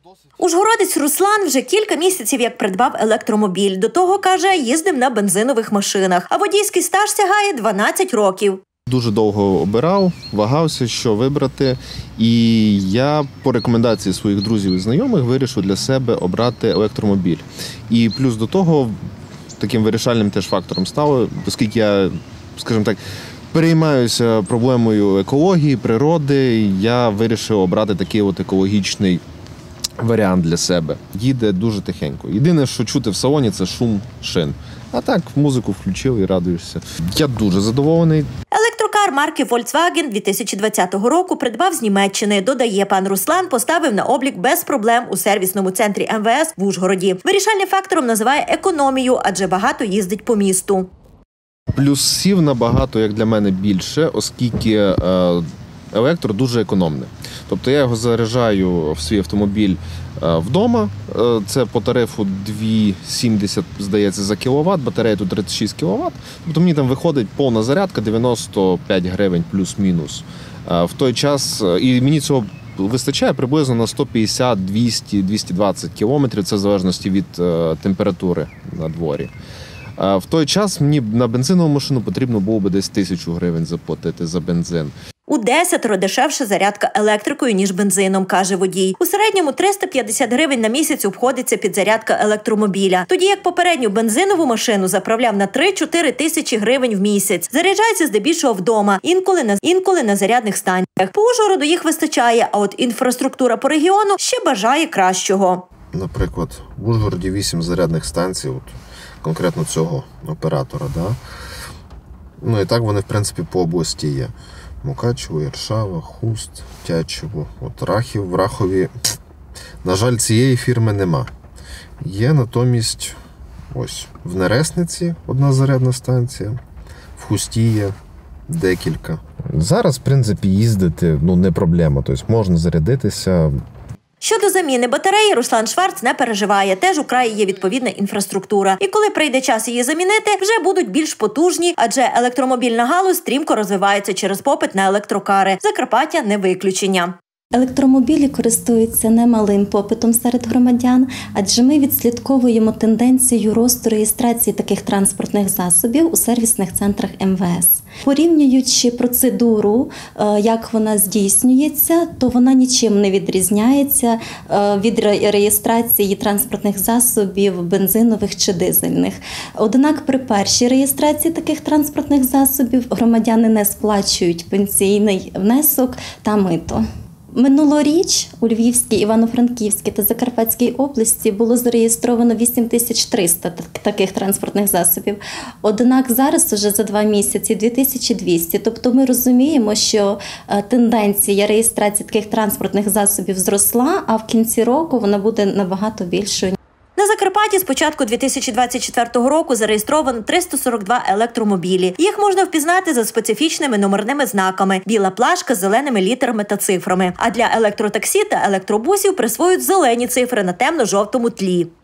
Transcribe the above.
Ужгородець Руслан вже кілька місяців як придбав електромобіль. До того, каже, їздив на бензинових машинах, а водійський стаж сягає 12 років. Дуже довго обирав, вагався, що вибрати, і я по рекомендації своїх друзів і знайомих вирішив для себе обрати електромобіль. І плюс до того таким вирішальним теж фактором стало, оскільки я, скажімо так, переймаюся проблемою екології, природи, я вирішив обрати такий от екологічний варіант для себе. Їде дуже тихенько. Єдине, що чути в салоні, це шум шин. А так, музику включив і радуєшся. Я дуже задоволений. Електрокар марки Volkswagen 2020 року придбав з Німеччини. Додає, пан Руслан поставив на облік без проблем у сервісному центрі МВС в Ужгороді. Вирішальним фактором називає економію, адже багато їздить по місту. Плюсів набагато, як для мене, більше, оскільки електро дуже економне. Тобто я його заряджаю в свій автомобіль вдома, це по тарифу 2,70, здається, за кіловат, батарея тут 36 кВт, тобто мені там виходить повна зарядка 95 гривень плюс-мінус. В той час, і мені цього вистачає приблизно на 150, 200, 220 кілометрів, це в залежності від температури на дворі. В той час мені на бензинову машину потрібно було би десь 1000 гривень заплатити за бензин. У 10 дешевша зарядка електрикою, ніж бензином, каже водій. У середньому 350 гривень на місяць обходиться підзарядка електромобіля. Тоді як попередню бензинову машину заправляв на 3-4 тисячі гривень в місяць. Заряджається здебільшого вдома, інколи на зарядних станціях. По Ужгороду їх вистачає, а от інфраструктура по регіону ще бажає кращого. Наприклад, в Ужгороді 8 зарядних станцій, конкретно цього оператора. Да? Ну і так вони, в принципі, по області є. Мукачево, Іршава, Хуст, Тячево, Рахів. В Рахові, на жаль, цієї фірми нема. Є натомість ось в Нересниці одна зарядна станція, в Хусті є декілька. Зараз, в принципі, їздити не проблема, тобто можна зарядитися. Щодо заміни батареї, Руслан Шварц не переживає. Теж у краї є відповідна інфраструктура. І коли прийде час її замінити, вже будуть більш потужні, адже електромобільна галузь стрімко розвивається через попит на електрокари. Закарпаття не виключення. Електромобілі користуються немалим попитом серед громадян, адже ми відслідковуємо тенденцію росту реєстрації таких транспортних засобів у сервісних центрах МВС. Порівнюючи процедуру, як вона здійснюється, то вона нічим не відрізняється від реєстрації транспортних засобів бензинових чи дизельних. Однак при першій реєстрації таких транспортних засобів громадяни не сплачують пенсійний внесок та мито. Минулоріч у Львівській, Івано-Франківській та Закарпатській області було зареєстровано 8300 таких транспортних засобів. Однак зараз уже за 2 місяці 2200. Тобто ми розуміємо, що тенденція реєстрації таких транспортних засобів зросла, а в кінці року вона буде набагато більшою. На Закарпатті з початку 2024 року зареєстровано 342 електромобілі. Їх можна впізнати за специфічними номерними знаками – біла плашка з зеленими літерами та цифрами. А для електротаксі та електробусів присвоюють зелені цифри на темно-жовтому тлі.